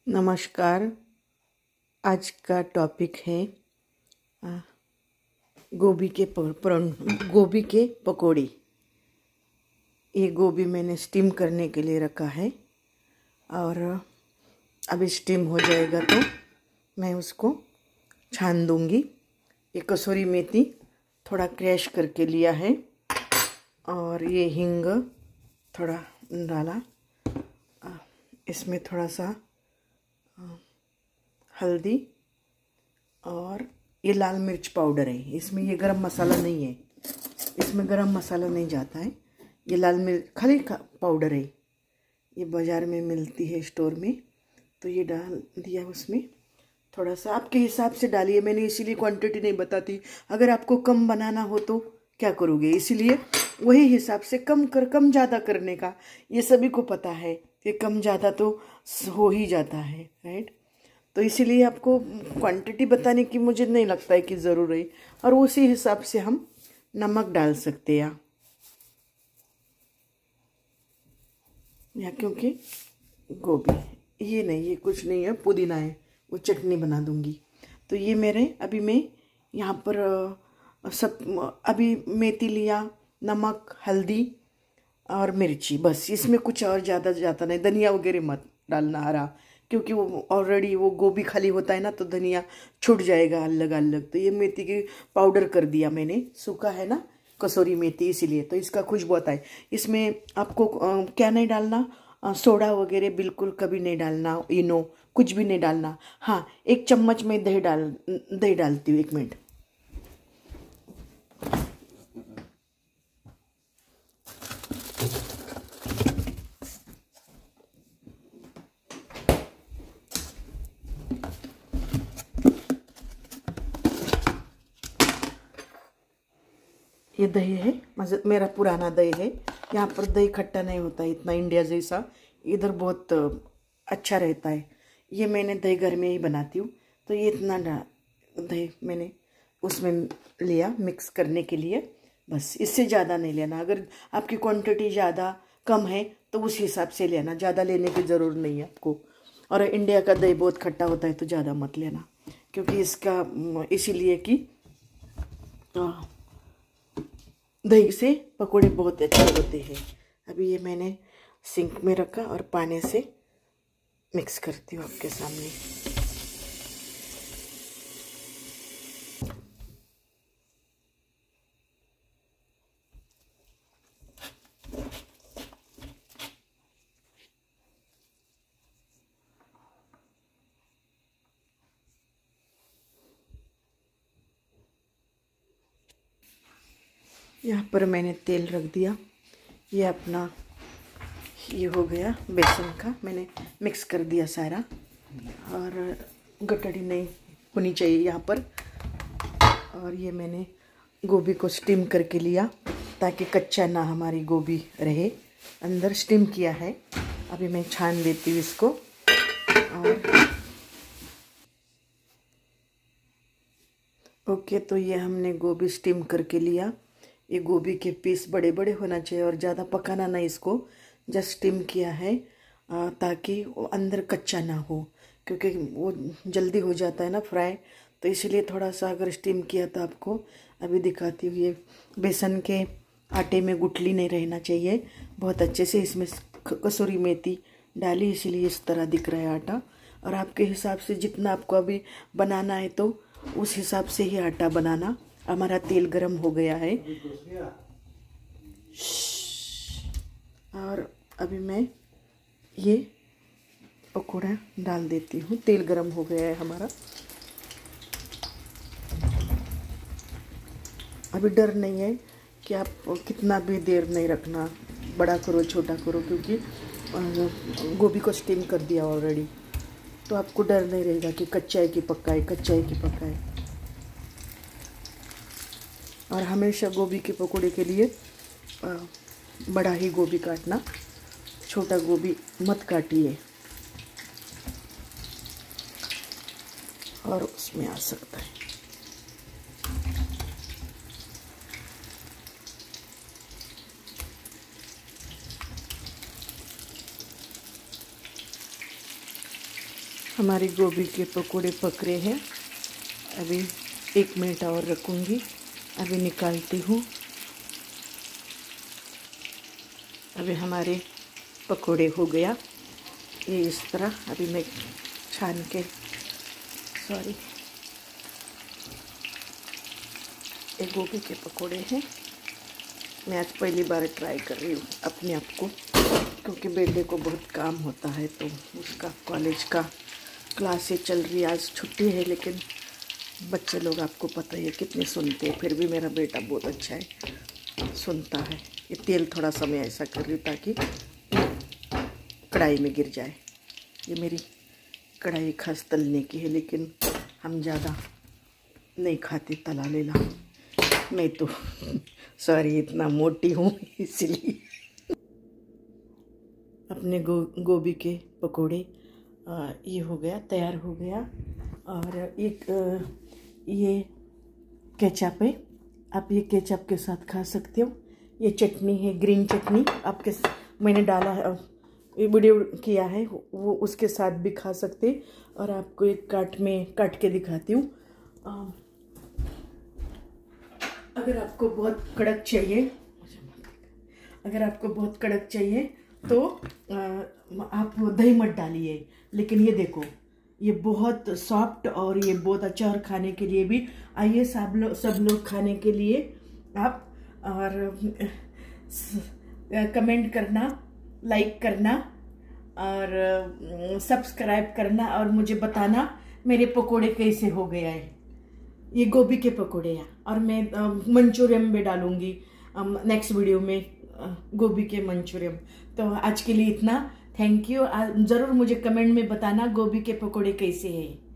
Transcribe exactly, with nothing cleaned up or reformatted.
नमस्कार। आज का टॉपिक है आ, गोभी के पर गोभी के पकौड़ी। ये गोभी मैंने स्टीम करने के लिए रखा है और अभी स्टीम हो जाएगा तो मैं उसको छान दूंगी। ये कसूरी मेथी थोड़ा क्रैश करके लिया है और ये हींग थोड़ा डाला। इसमें थोड़ा सा हल्दी और ये लाल मिर्च पाउडर है। इसमें ये गरम मसाला नहीं है, इसमें गरम मसाला नहीं जाता है। ये लाल मिर्च खाली पाउडर है, ये बाज़ार में मिलती है स्टोर में। तो ये डाल दिया उसमें। थोड़ा सा आपके हिसाब से डालिए, मैंने इसीलिए क्वांटिटी नहीं बताती। अगर आपको कम बनाना हो तो क्या करोगे, इसीलिए वही हिसाब से कम कर कम ज़्यादा करने का। ये सभी को पता है कि कम ज़्यादा तो हो ही जाता है, राइट। तो इसीलिए आपको क्वांटिटी बताने की मुझे नहीं लगता है कि ज़रूर है, और उसी हिसाब से हम नमक डाल सकते हैं या क्योंकि गोभी ये नहीं, ये कुछ नहीं है, पुदीना है, वो चटनी बना दूंगी। तो ये मेरे अभी मैं यहाँ पर सब अभी मेथी लिया, नमक, हल्दी और मिर्ची, बस। इसमें कुछ और ज़्यादा ज़्यादा नहीं, धनिया वगैरह मत डालना हरा, क्योंकि वो ऑलरेडी वो गोभी खाली होता है ना, तो धनिया छूट जाएगा अलग अलग। तो ये मेथी की पाउडर कर दिया मैंने, सूखा है ना कसूरी मेथी, इसीलिए तो इसका खुशबू आता है। इसमें आपको आ, क्या नहीं डालना, आ, सोडा वगैरह बिल्कुल कभी नहीं डालना, इनो कुछ भी नहीं डालना। हाँ, एक चम्मच में दही डाल दही डालती हूँ, एक मिनट। ये दही है, मेरा पुराना दही है। यहाँ पर दही खट्टा नहीं होता है इतना, इंडिया जैसा। इधर बहुत अच्छा रहता है। ये मैंने दही घर में ही बनाती हूँ, तो ये इतना दही मैंने उसमें लिया मिक्स करने के लिए, बस। इससे ज़्यादा नहीं लेना। अगर आपकी क्वांटिटी ज़्यादा कम है तो उस हिसाब से लेना, ज़्यादा लेने की ज़रूरत नहीं है आपको। और इंडिया का दही बहुत खट्टा होता है तो ज़्यादा मत लेना, क्योंकि इसका इसीलिए कि दही से पकोड़े बहुत अच्छे होते हैं। अभी ये मैंने सिंक में रखा और पानी से मिक्स करती हूँ आपके सामने। यहाँ पर मैंने तेल रख दिया। ये अपना ये हो गया बेसन का, मैंने मिक्स कर दिया सारा, और गटड़ी नहीं होनी चाहिए यहाँ पर। और ये मैंने गोभी को स्टीम करके लिया ताकि कच्चा ना हमारी गोभी रहे, अंदर स्टीम किया है। अभी मैं छान देती हूँ इसको। और ओके, तो ये हमने गोभी स्टीम करके लिया। ये गोभी के पीस बड़े बड़े होना चाहिए और ज़्यादा पकाना नहीं इसको, जस्ट स्टीम किया है ताकि वो अंदर कच्चा ना हो, क्योंकि वो जल्दी हो जाता है ना फ्राई। तो इसलिए थोड़ा सा अगर स्टीम किया तो आपको अभी दिखाती हूँ। ये बेसन के आटे में गुठली नहीं रहना चाहिए, बहुत अच्छे से। इसमें कसूरी मेथी डाली, इसीलिए इस तरह दिख रहा है आटा। और आपके हिसाब से जितना आपको अभी बनाना है तो उस हिसाब से ही आटा बनाना। हमारा तेल गरम हो गया है और अभी मैं ये पकौड़ा डाल देती हूँ। तेल गरम हो गया है हमारा। अभी डर नहीं है कि आप कितना भी देर नहीं रखना, बड़ा करो छोटा करो, क्योंकि गोभी को स्टीम कर दिया ऑलरेडी, तो आपको डर नहीं रहेगा कि कच्चा है कि पक्का है, कच्चा है कि पक्का है। और हमेशा गोभी के पकोड़े के लिए बड़ा ही गोभी काटना, छोटा गोभी मत काटिए, और उसमें आ सकता है। हमारी गोभी के पकोड़े पक रहे हैं। अभी एक मिनट और रखूँगी। अभी निकालती हूँ। अभी हमारे पकोड़े हो गया ये इस तरह। अभी मैं छान के, सॉरी, ये गोभी के पकोड़े हैं। मैं आज पहली बार ट्राई कर रही हूँ अपने आप को, क्योंकि बेटे को बहुत काम होता है, तो उसका कॉलेज का क्लासेस चल रही है। आज छुट्टी है, लेकिन बच्चे लोग आपको पता ही है कितने सुनते हैं। फिर भी मेरा बेटा बहुत अच्छा है, सुनता है। ये तेल थोड़ा सा मैं ऐसा कर रही हूँ ताकि कढ़ाई में गिर जाए। ये मेरी कढ़ाई खास तलने की है, लेकिन हम ज़्यादा नहीं खाते तला लेना। मैं तो सॉरी इतना मोटी हूँ इसलिए। अपने गो गोभी के पकोड़े आ, ये हो गया, तैयार हो गया। और एक आ, ये केचप है, आप ये केचप के साथ खा सकते हो। ये चटनी है, ग्रीन चटनी, आपके मैंने डाला है, वीडियो किया है, वो उसके साथ भी खा सकते। और आपको एक काट में काट के दिखाती हूँ। अगर आपको बहुत कड़क चाहिए अगर आपको बहुत कड़क चाहिए तो आ, आप दही मत डालिए। लेकिन ये देखो, ये बहुत सॉफ्ट और ये बहुत अच्छा, और खाने के लिए भी। आइए सब लोग सब लोग खाने के लिए आप, और कमेंट करना, लाइक करना और सब्सक्राइब करना, और मुझे बताना मेरे पकोड़े कैसे हो गया है। ये गोभी के पकोड़े हैं, और मैं मंचूरियन भी डालूंगी नेक्स्ट वीडियो में, गोभी के मंचूरियन। तो आज के लिए इतना, थैंक यू। ज़रूर मुझे कमेंट में बताना गोभी के पकोड़े कैसे हैं।